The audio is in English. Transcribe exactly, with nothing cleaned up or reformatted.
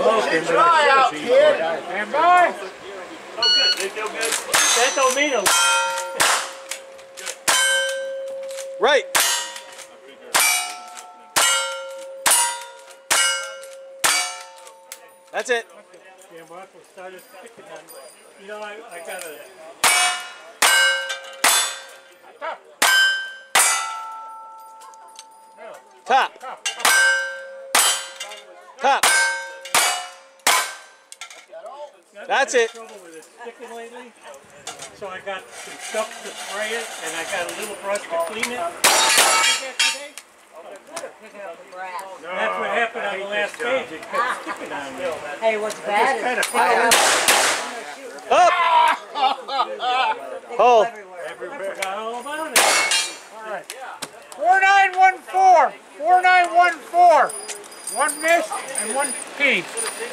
smoking. Try out, kid. Stand by. Oh, good. They feel good. That don't mean a... Right. That's it. Yeah, Marco started sticking on. You know, I, I got a... Top. Top. Top. That's it. Trouble with it sticking lately, so I got some stuff to spray it, and I got a little brush to clean it. That's what happened on the last page. It kept sticking on me. Hey, what's bad is kind of Up. Hold. I forgot all about it. All right. four nine one four. four nine one four. One miss and one P.